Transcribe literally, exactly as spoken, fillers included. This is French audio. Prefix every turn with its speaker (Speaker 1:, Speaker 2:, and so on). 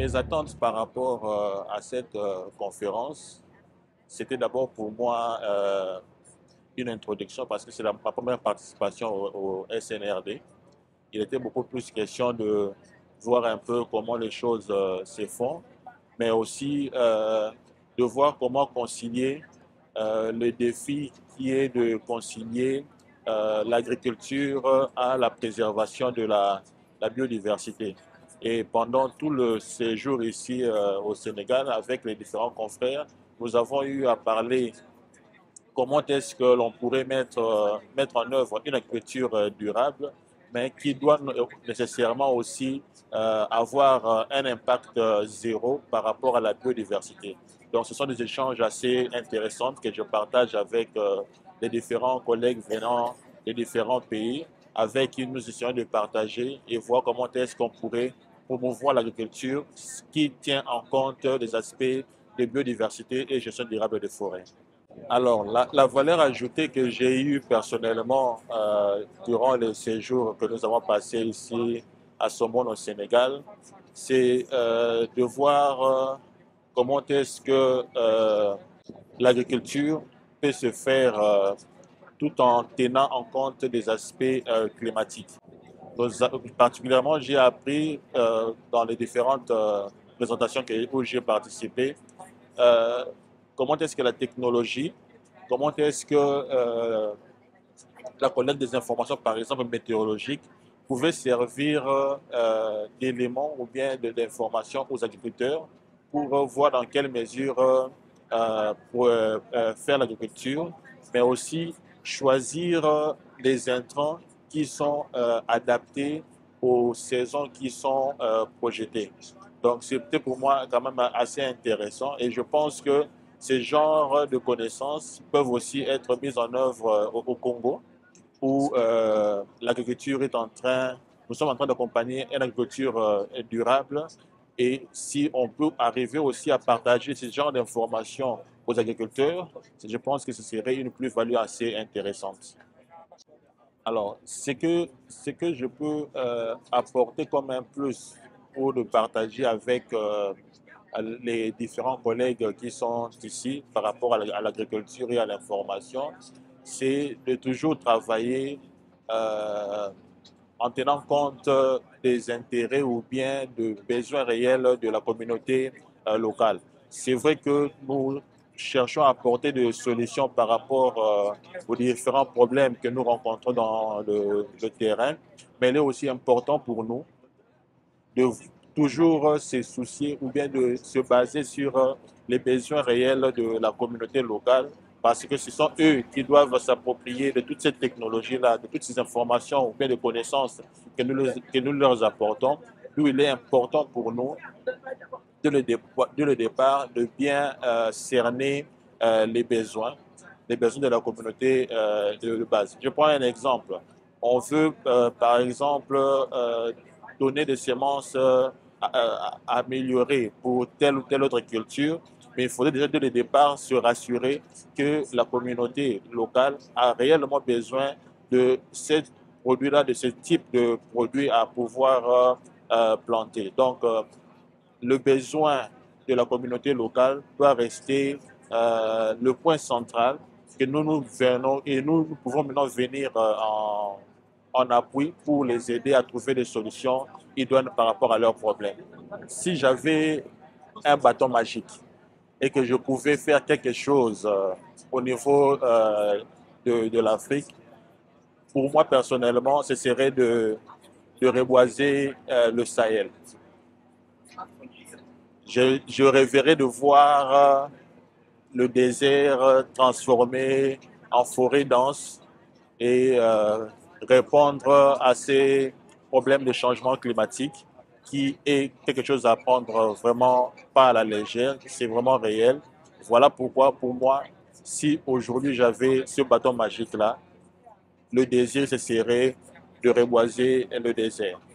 Speaker 1: Mes attentes par rapport euh, à cette euh, conférence, c'était d'abord pour moi euh, une introduction parce que c'est la- ma première participation au, au S N R D. Il était beaucoup plus question de voir un peu comment les choses euh, se font, mais aussi euh, de voir comment concilier euh, le défi qui est de concilier euh, l'agriculture à la préservation de la, la biodiversité. Et pendant tout le séjour ici euh, au Sénégal, avec les différents confrères, nous avons eu à parler comment est-ce que l'on pourrait mettre, euh, mettre en œuvre une agriculture euh, durable, mais qui doit nécessairement aussi euh, avoir euh, un impact euh, zéro par rapport à la biodiversité. Donc ce sont des échanges assez intéressants que je partage avec euh, les différents collègues venant des différents pays, avec qui nous essayons de partager et voir comment est-ce qu'on pourrait promouvoir l'agriculture qui tient en compte des aspects de biodiversité et gestion durable des forêts. Alors, la, la valeur ajoutée que j'ai eue personnellement euh, durant les séjours que nous avons passés ici à Somone au Sénégal, c'est euh, de voir euh, comment est-ce que euh, l'agriculture peut se faire euh, tout en tenant en compte des aspects euh, climatiques. Donc, particulièrement, j'ai appris euh, dans les différentes euh, présentations que, où j'ai participé euh, comment est-ce que la technologie, comment est-ce que euh, la collecte des informations, par exemple météorologiques, pouvait servir euh, d'éléments ou bien d'informations aux agriculteurs pour euh, voir dans quelle mesure euh, pour euh, euh, faire l'agriculture, mais aussi choisir euh, les intrants qui sont euh, adaptés aux saisons qui sont euh, projetées. Donc c'était pour moi quand même assez intéressant et je pense que ces genres de connaissances peuvent aussi être mises en œuvre euh, au, au Congo où euh, l'agriculture est en train, nous sommes en train d'accompagner une agriculture euh, durable et si on peut arriver aussi à partager ce genre d'informations aux agriculteurs, je pense que ce serait une plus-value assez intéressante. Alors, ce que, ce que je peux euh, apporter comme un plus ou de partager avec euh, les différents collègues qui sont ici par rapport à l'agriculture et à l'information, c'est de toujours travailler euh, en tenant compte des intérêts ou bien des besoins réels de la communauté euh, locale. C'est vrai que nous cherchons à apporter des solutions par rapport euh, aux différents problèmes que nous rencontrons dans le, le terrain, mais il est aussi important pour nous de toujours se soucier ou bien de se baser sur les besoins réels de la communauté locale parce que ce sont eux qui doivent s'approprier de toute cette technologie-là, de toutes ces informations ou bien de connaissances que nous, que nous leur apportons. D'où il est important pour nous, dès le, départ, dès le départ, de bien euh, cerner euh, les besoins, les besoins de la communauté euh, de base. Je prends un exemple. On veut, euh, par exemple, euh, donner des semences euh, améliorées pour telle ou telle autre culture, mais il faudrait déjà dès le départ se rassurer que la communauté locale a réellement besoin de ces produits-là, de ce type de produits à pouvoir euh, euh, planter. Donc, euh, le besoin de la communauté locale doit rester euh, le point central que nous nous venons et nous, nous pouvons maintenant venir euh, en, en appui pour les aider à trouver des solutions idoines par rapport à leurs problèmes. Si j'avais un bâton magique et que je pouvais faire quelque chose euh, au niveau euh, de, de l'Afrique, pour moi personnellement, ce serait de, de reboiser euh, le Sahel. Je, je rêverais de voir euh, le désert euh, transformé en forêt dense et euh, répondre à ces problèmes de changement climatique qui est quelque chose à prendre vraiment pas à la légère, c'est vraiment réel. Voilà pourquoi, pour moi, si aujourd'hui j'avais ce bâton magique-là, le désir, ce serait de reboiser le désert.